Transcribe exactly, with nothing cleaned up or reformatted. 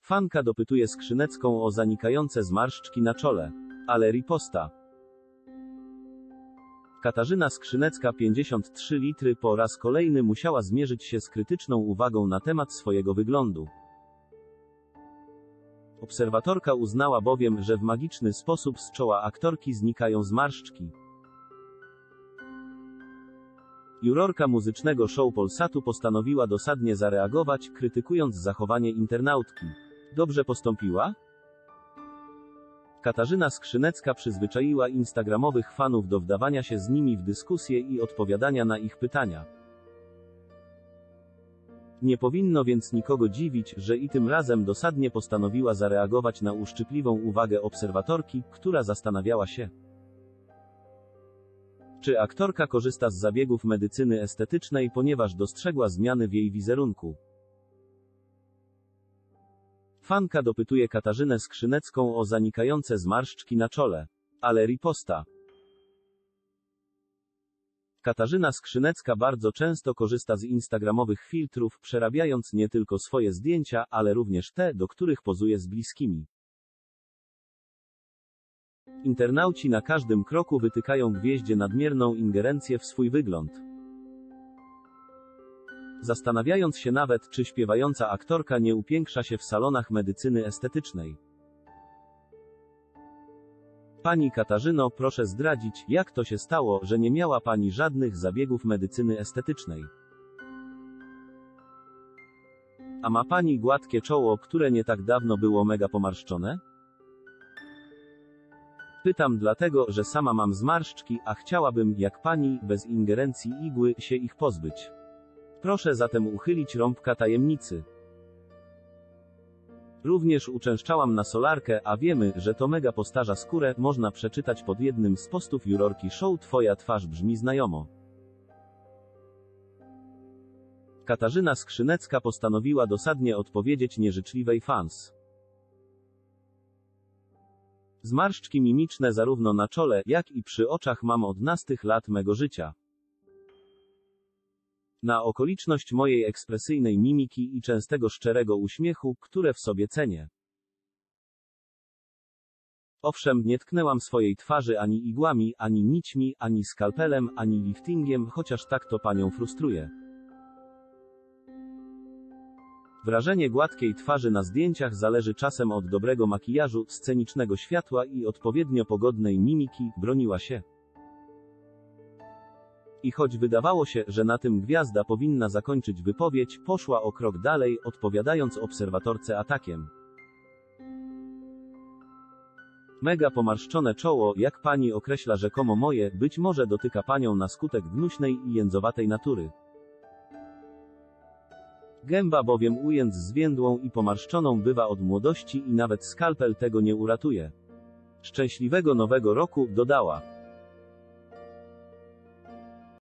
Fanka dopytuje Skrzynecką o zanikające zmarszczki na czole. Ale riposta. Katarzyna Skrzynecka pięćdziesiąt trzy litry po raz kolejny musiała zmierzyć się z krytyczną uwagą na temat swojego wyglądu. Obserwatorka uznała bowiem, że w magiczny sposób z czoła aktorki znikają zmarszczki. Jurorka muzycznego show Polsatu postanowiła dosadnie zareagować, krytykując zachowanie internautki. Dobrze postąpiła? Katarzyna Skrzynecka przyzwyczaiła instagramowych fanów do wdawania się z nimi w dyskusje i odpowiadania na ich pytania. Nie powinno więc nikogo dziwić, że i tym razem dosadnie postanowiła zareagować na uszczypliwą uwagę obserwatorki, która zastanawiała się, czy aktorka korzysta z zabiegów medycyny estetycznej, ponieważ dostrzegła zmiany w jej wizerunku. Fanka dopytuje Katarzynę Skrzynecką o zanikające zmarszczki na czole. Ale riposta. Katarzyna Skrzynecka bardzo często korzysta z instagramowych filtrów, przerabiając nie tylko swoje zdjęcia, ale również te, do których pozuje z bliskimi. Internauci na każdym kroku wytykają gwieździe nadmierną ingerencję w swój wygląd. Zastanawiając się nawet, czy śpiewająca aktorka nie upiększa się w salonach medycyny estetycznej. Pani Katarzyno, proszę zdradzić, jak to się stało, że nie miała Pani żadnych zabiegów medycyny estetycznej. A ma Pani gładkie czoło, które nie tak dawno było mega pomarszczone? Pytam dlatego, że sama mam zmarszczki, a chciałabym, jak Pani, bez ingerencji igły, się ich pozbyć. Proszę zatem uchylić rąbka tajemnicy. Również uczęszczałam na solarkę, a wiemy, że to mega postarza skórę, można przeczytać pod jednym z postów jurorki show Twoja twarz brzmi znajomo. Katarzyna Skrzynecka postanowiła dosadnie odpowiedzieć nieżyczliwej fans. Zmarszczki mimiczne zarówno na czole, jak i przy oczach mam od nastych lat mego życia. Na okoliczność mojej ekspresyjnej mimiki i częstego szczerego uśmiechu, które w sobie cenię. Owszem, nie tknęłam swojej twarzy ani igłami, ani nićmi, ani skalpelem, ani liftingiem, chociaż tak to Panią frustruje. Wrażenie gładkiej twarzy na zdjęciach zależy czasem od dobrego makijażu, scenicznego światła i odpowiednio pogodnej mimiki, broniła się. I choć wydawało się, że na tym gwiazda powinna zakończyć wypowiedź, poszła o krok dalej, odpowiadając obserwatorce atakiem. Mega pomarszczone czoło, jak Pani określa rzekomo moje, być może dotyka Panią na skutek gnuśnej i jędzowatej natury. Gęba bowiem ujęć zwiędłą i pomarszczoną bywa od młodości i nawet skalpel tego nie uratuje. Szczęśliwego nowego roku, dodała.